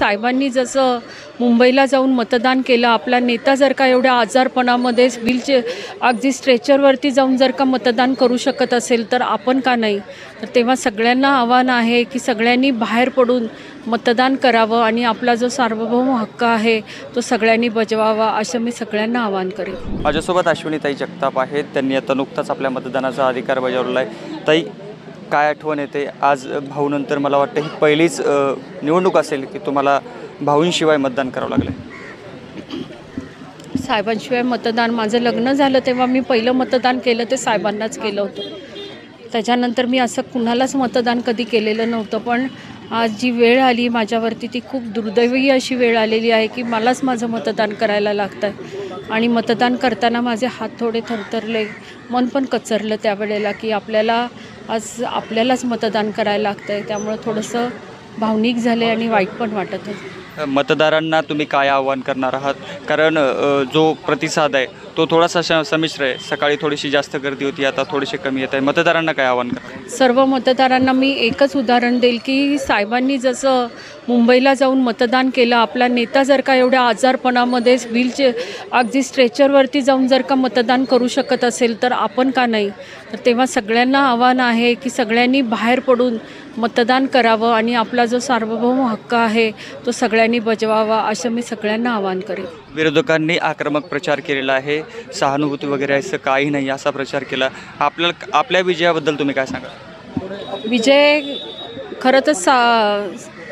साहेबांनी जसं मुंबईला जाऊन मतदान केलं, आपला नेता जर का एवढ्या आजारपणामध्ये अगदी स्ट्रेचरवरती जाऊन जर का मतदान करू शकत असेल तर आपण का नाही. तर तेव्हा सगळ्यांना आव्हान आहे की सगळ्यांनी बाहेर पडून मतदान करावं आणि आपला जो सार्वभौम हक्क आहे तो सगळ्यांनी बजवावा, असं मी सगळ्यांना आवाहन करेन. माझ्यासोबत अश्विनीताई जगताप आहेत. त्यांनी आता नुकताच आपल्या मतदानाचा अधिकार बजावलेला आहे. ताई, काय आठवण येते आज भाऊनंतर? मला वाटतं ही पहिलीच निवडणूक असेल की तुम्हाला भाऊंशिवाय मतदान करावं लागलं. साहेबांशिवाय मतदान, माझं लग्न झालं तेव्हा मी पहिलं मतदान केलं ते साहेबांनाच केलं होतं. त्याच्यानंतर मी असं कुणालाच मतदान कधी केलेलं नव्हतं. पण आज जी वेळ आली माझ्यावरती ती खूप दुर्दैवी अशी वेळ आलेली आहे की मलाच माझं मतदान करायला लागतं आहे. आणि मतदान करताना माझे हात थोडे थरथरले, मन पण कचरलं त्यावेळेला की आपल्यालाच मतदान करायला लागतं आहे. त्यामुळे थोडंसं भावनिक झाले आणि वाईट पण वाटत आहे. मतदारांना तुम्ही काय आव्हान करणार आहात? कारण जो प्रतिसाद आहे तो थोडासा संमिश्र आहे. सकाळी थोडीशी जास्त गर्दी होती, आता थोडीशी कमी येत आहे. मतदारांना काय आव्हान करणार? सर्व मतदारांना मी एकच उदाहरण देईल की साहेबांनी जसं मुंबईला जाऊन मतदान केलं, आपला नेता जर का एवढ्या आजारपणामध्ये अगदी स्ट्रेचरवरती जाऊन जर का मतदान करू शकत असेल तर आपण का नाही. तर तेव्हा सगळ्यांना आव्हान आहे की सगळ्यांनी बाहेर पडून मतदान करावं आणि आपला जो सार्वभौम हक्क आहे तो सगळ्यांनी बजवावा, असं मी सगळ्यांना आवाहन करेन. विरोधकांनी आक्रमक प्रचार केलेला आहे, सहानुभूती वगैरे असं काही नाही असा प्रचार केला. आपल्या विजयाबद्दल तुम्ही काय सांगा? विजय खरं तर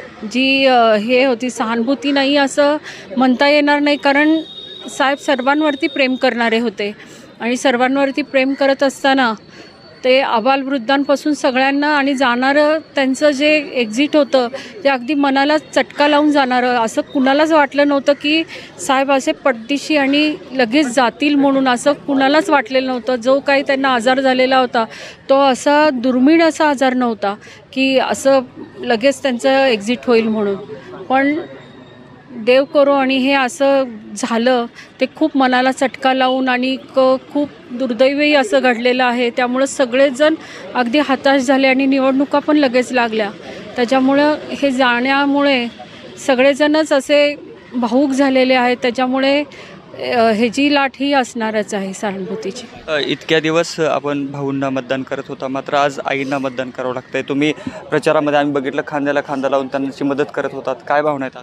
हे होती सहानुभूती नाही असं म्हणता येणार नाही. कारण साहेब सर्वांवरती प्रेम करणारे होते आणि सर्वांवरती प्रेम करत असताना ते आबालवृद्धांपासून सगळ्यांना आणि जाणारं त्यांचं जे एक्झिट होतं ते अगदी मनाला चटका लावून जाणारं. असं कुणालाच वाटलं नव्हतं की साहेब असे पटदिशी आणि लगेच जातील म्हणून, असं कुणालाच वाटलेलं नव्हतं. जो काही त्यांना आजार झालेला होता तो असा दुर्मिळ असा आजार नव्हता की असं लगेच त्यांचं एक्झिट होईल म्हणून. पण देव करो आणि हे असं झालं ते खूप मनाला चटका लावून आणि खूप दुर्दैवी असं घडलेलं आहे. त्यामुळं सगळेजण अगदी हताश झाले आणि निवडणुका पण लगेच लागल्या. त्याच्यामुळं हे जाण्यामुळे सगळेजणच असे भावूक झालेले आहेत. त्याच्यामुळे ह्याची लाट ही असणारच आहे सहानुभूतीची. इतक्या दिवस आपण भाऊंना मतदान करत होता, मात्र आज आईंना मतदान करावं लागतंय. तुम्ही प्रचारामध्ये आम्ही बघितलं खांद्याला खांदा लावून त्यांची मदत करत होतात. काय भावना आहेत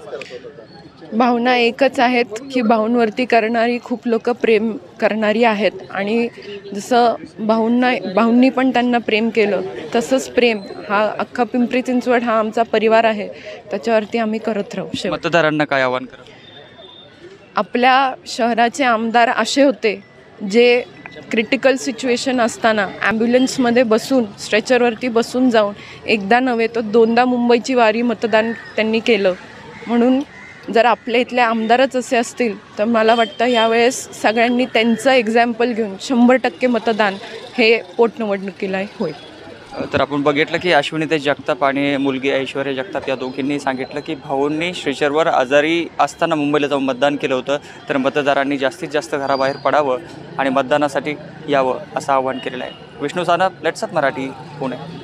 आज? भावना एकच आहेत की भाऊंवरती करणारी खूप लोक प्रेम करणारी आहेत आणि जसं भाऊंनी पण त्यांना प्रेम केलं तसंच प्रेम हा अख्खा पिंपरी चिंचवड हा आमचा परिवार आहे, त्याच्यावरती आम्ही करत राहू. मतदारांना काय आव्हान करा? आपल्या शहराचे आमदार असे होते जे क्रिटिकल सिच्युएशन असताना ॲम्ब्युलन्समध्ये बसून स्ट्रेचरवरती बसून जाऊन एकदा नव्हे तर दोनदा मुंबईची वारी मतदान त्यांनी केलं. म्हणून जर आपल्या इथले आमदारच असे असतील तर मला वाटतं यावेळेस सगळ्यांनी त्यांचं एक्झाम्पल घेऊन 100% मतदान हे पोटनिवडणुकीला होईल. तर आपण बघितलं की अश्विनीताई जगताप आणि मुलगी ऐश्वर्या जगताप या दोघींनी सांगितलं की भाऊंनी स्ट्रेचरवर आजारी असताना मुंबईला जाऊन मतदान केलं होतं. तर मतदारांनी जास्तीत जास्त घराबाहेर पडावं आणि मतदानासाठी यावं असं आवाहन केलेलं आहे. Vishnu Sanap, let's up Marathi, Pune.